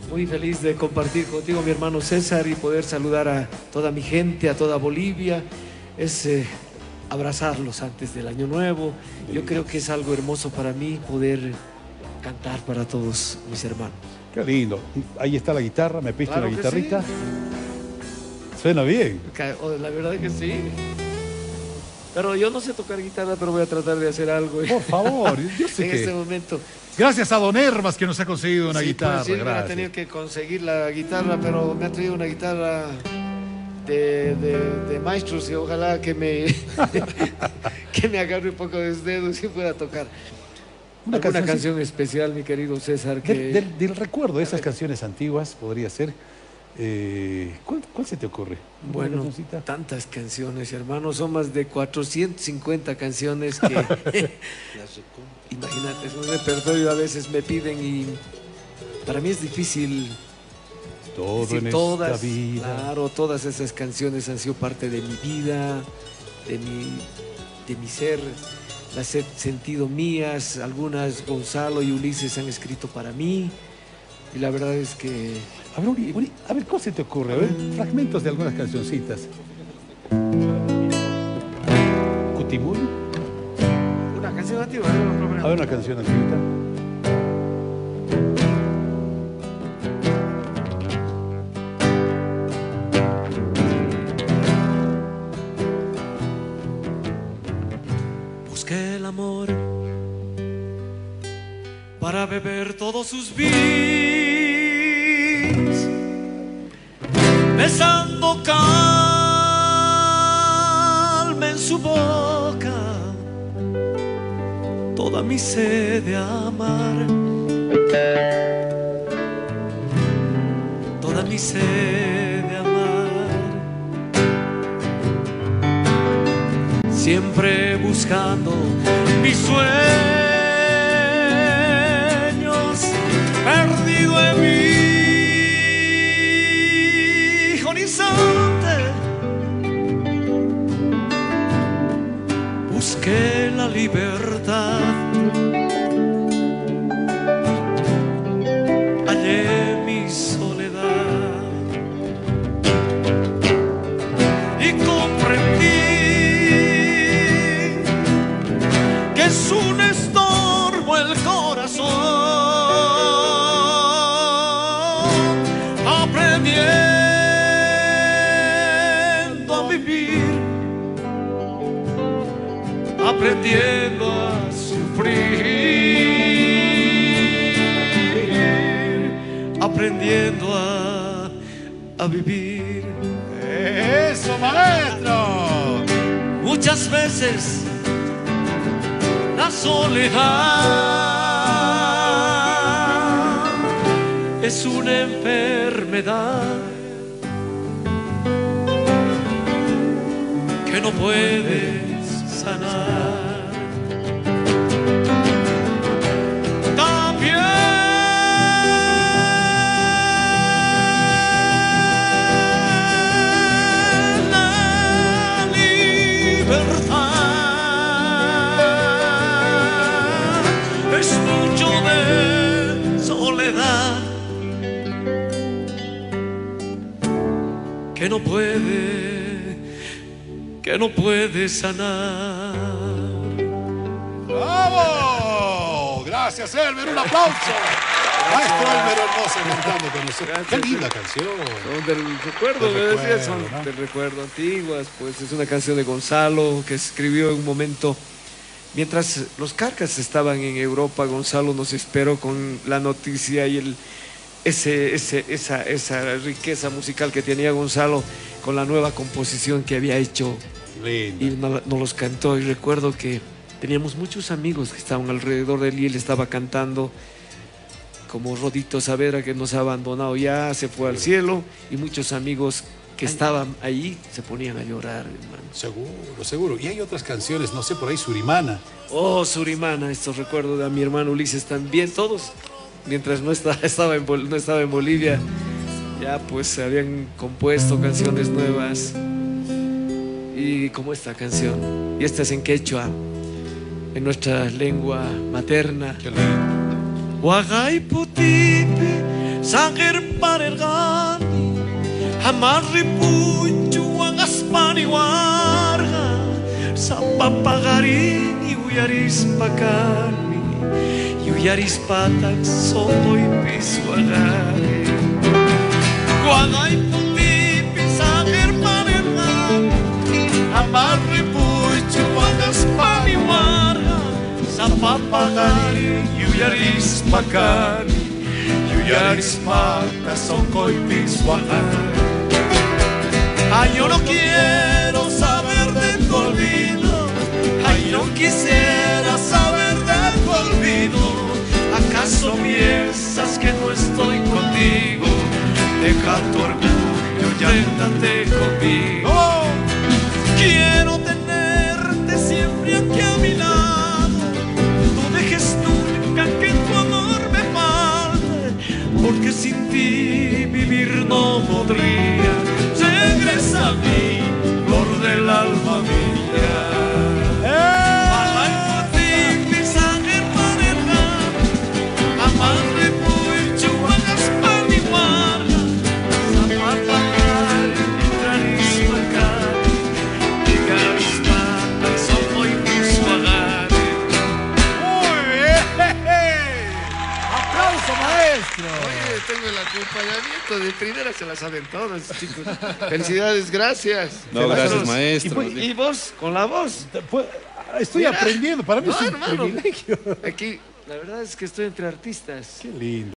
Muy feliz de compartir contigo, mi hermano César, y poder saludar a toda mi gente, a toda Bolivia. Es abrazarlos antes del Año Nuevo. Yo creo que es algo hermoso para mí poder cantar para todos mis hermanos. Qué lindo. Ahí está la guitarra, me piste Claro una que guitarrita. sí. Suena bien. La verdad es que sí. Pero yo no sé tocar guitarra, pero voy a tratar de hacer algo. Por favor, yo sé en que... este momento. Gracias a Don Hermas que nos ha conseguido una guitarra. Pues sí, me ha gracias. tenido que conseguir la guitarra, pero me ha traído una guitarra de maestros y ojalá que me, que me agarre un poco de los dedos y pueda tocar. Una canción especial, mi querido César. Que... Del recuerdo de esas canciones antiguas podría ser. ¿Cuál se te ocurre? Bueno, tantas canciones, hermano. Son más de 450 canciones que... Imagínate, es un repertorio, a veces me piden y para mí es difícil. Todo decir en todas, esta vida. Claro, todas esas canciones han sido parte de mi vida, de mi ser, las he sentido mías. Algunas Gonzalo y Ulises han escrito para mí y la verdad es que... A ver, ¿cómo se te ocurre? A ver, fragmentos de algunas cancioncitas. ¿Cutimuy? Una canción antigua. A ver, una canción antigua. Busqué el amor para beber todos sus vinos, besando calma en su boca toda mi sed de amar, toda mi sed de amar, siempre buscando mis sueños, perdido en mi horizonte, busqué la libertad, hallé mi soledad y comprendí que es un estorbo el corazón, aprendiendo a vivir, aprendiendo a sufrir, aprendiendo a vivir. ¡Eso, maestro! Muchas veces la soledad es una enfermedad que no puedes sanar. También la libertad es mucho de soledad que no puede sanar. ¡Bravo! Gracias, Elmer. Un aplauso. Maestro Elmer Hermoso cantando con nosotros. Gracias. Qué linda canción. Son del recuerdo, Del me decía, recuerdo, son ¿no? del recuerdo antiguas. Pues es una canción de Gonzalo que escribió en un momento. Mientras los Carcas estaban en Europa, Gonzalo nos esperó con la noticia y esa riqueza musical que tenía Gonzalo con la nueva composición que había hecho. Linda. Y nos los cantó. Y recuerdo que teníamos muchos amigos que estaban alrededor de él y él estaba cantando, como Rodito Saavedra, que nos ha abandonado ya, se fue al cielo, y muchos amigos que estaban ahí se ponían a llorar, hermano. Seguro, seguro. Y hay otras canciones, no sé, por ahí Surimana. Oh, Surimana, estos recuerdos de mi hermano Ulises también, todos, mientras no estaba en Bolivia, ya pues se habían compuesto canciones nuevas. Y como esta canción, y esta es en quechua, en nuestra lengua materna. Qué lindo. Huagay putipi Sanger parergani Amarri puchu Agaspani warga Sapapagarini Uyaris pakani Uyaris patak Sokoy piswagani Guagay putipi Sanger parergani Amarri puchu Agaspani warga Sapapagani Uyaris pakani Yaris mata sokoy piswagani. Ay, yo no quiero saber de tu olvido. Ay, no quisiera saber de tu olvido. ¿Acaso piensas que no estoy contigo? Deja tu orgullo y ándate conmigo. Oh. Quiero tenerte siempre aquí a mi lado. No dejes nunca que tu amor me falte, porque sin ti vivir no podría. Regresa a mí, flor del alma mía. Alay poti pisanger panera, amarre puichu agaspani warga, zapapakari trarismakari, igarismata sokoy piswagani. Muy bien. ¡Aplauso, maestro! Oye, tengo el acompañamiento de primera, se las saben todos, chicos. Felicidades, gracias. No, gracias, maestro. ¿Y vos? ¿Con la voz? Estoy aprendiendo, para mí No, es un hermano. privilegio. Aquí, la verdad es que estoy entre artistas. Qué lindo.